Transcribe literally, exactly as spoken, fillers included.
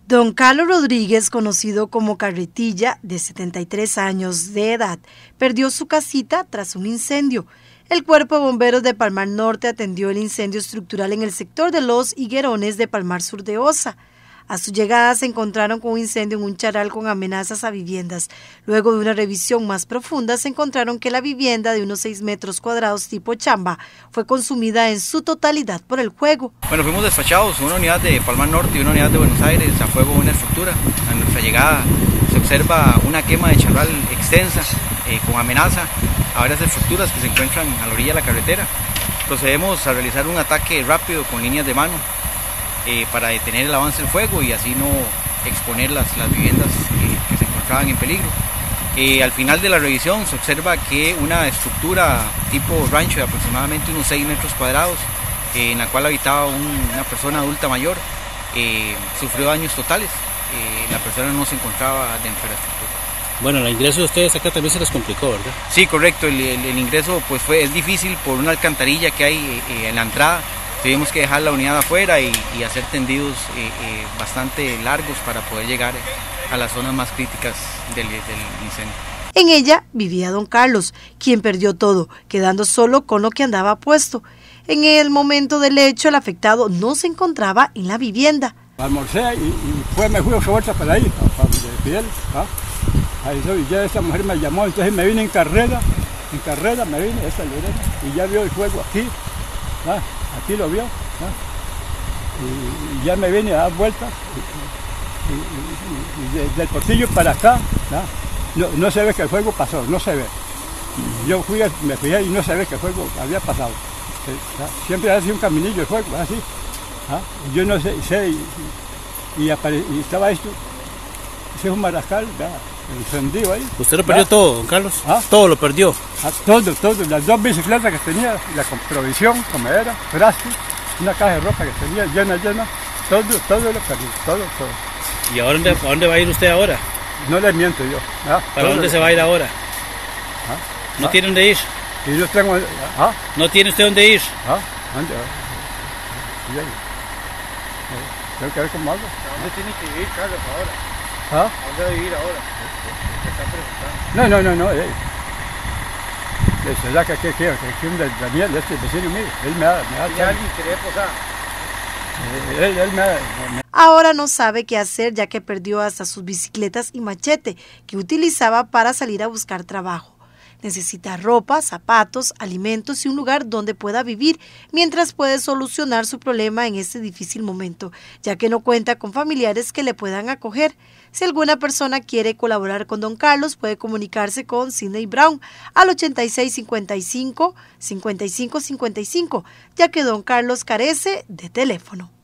Don Carlos Rodríguez, conocido como Carretilla, de setenta y tres años de edad, perdió su casita tras un incendio. El Cuerpo de Bomberos de Palmar Norte atendió el incendio estructural en el sector de Los Higuerones de Palmar Sur de Osa. A su llegada se encontraron con un incendio en un charal con amenazas a viviendas. Luego de una revisión más profunda se encontraron que la vivienda de unos seis metros cuadrados tipo chamba fue consumida en su totalidad por el fuego. Bueno, fuimos despachados, una unidad de Palmar Norte y una unidad de Buenos Aires a fuego de una estructura. A nuestra llegada se observa una quema de charal extensa eh, con amenaza a varias estructuras que se encuentran a la orilla de la carretera. Procedemos a realizar un ataque rápido con líneas de mano Eh, para detener el avance del fuego y así no exponer las, las viviendas eh, que se encontraban en peligro. Eh, al final de la revisión se observa que una estructura tipo rancho de aproximadamente unos seis metros cuadrados, eh, en la cual habitaba un, una persona adulta mayor, eh, sufrió daños totales. Eh, la persona no se encontraba dentro de la estructura. Bueno, el ingreso de ustedes acá también se les complicó, ¿verdad? Sí, correcto. El, el, el ingreso pues fue, es difícil por una alcantarilla que hay eh, en la entrada. Tuvimos que dejar la unidad afuera y, y hacer tendidos eh, eh, bastante largos para poder llegar a las zonas más críticas del, del incendio. En ella vivía don Carlos, quien perdió todo, quedando solo con lo que andaba puesto. En el momento del hecho, el afectado no se encontraba en la vivienda. Almorcé y, y fue, me fui a vuelta para ahí, para Fidel. ¿Ah? Ahí soy, ya esa mujer me llamó, entonces me vine en carrera, en carrera me vine, esa Lorena, y ya vio el fuego aquí. ¿Ah? Aquí lo vio, ¿no? y, y ya me vine a dar vueltas y, y, y, y desde el portillo para acá, ¿no? No, no se ve que el fuego pasó, no se ve. Yo fui, me fijé y no se ve que el fuego había pasado. ¿No? Siempre ha sido un caminillo el fuego, así. ¿No? Yo no sé, sé y, y, apare, y estaba esto, ese es un marascal, ¿no? Encendido ahí. ¿Usted lo perdió ¿no? todo, don Carlos? ¿Ah? Todo lo perdió. Ah, todo, todo. Las dos bicicletas que tenía, la provisión, comedera, frasco, una caja de ropa que tenía llena, llena, todo, todo lo perdí, todo, todo. ¿Y a dónde, a dónde va a ir usted ahora? No le miento yo. ¿Ah? ¿Para dónde se va a ir ahora? ¿Ah? ¿No ¿Ah? tiene dónde ir? Y yo tengo... ¿Ah? ¿No tiene usted dónde ir? ¿Ah? ¿Dónde? Tengo que ver cómo hago. ¿A dónde tiene que ir, Carlos, ahora? ¿Ah? ¿A dónde va a vivir ahora? No, no, no, no. Eh. ¿Será que aquí que que un Daniel, este vecino mío, él me da, me da. ¿Tiene alguien que le posar? Eh, él, él me da, me... Ahora no sabe qué hacer ya que perdió hasta sus bicicletas y machete que utilizaba para salir a buscar trabajo. Necesita ropa, zapatos, alimentos y un lugar donde pueda vivir, mientras puede solucionar su problema en este difícil momento, ya que no cuenta con familiares que le puedan acoger. Si alguna persona quiere colaborar con don Carlos, puede comunicarse con Sidney Brown al ochenta y seis cincuenta y cinco, cincuenta y cinco cincuenta y cinco, ya que don Carlos carece de teléfono.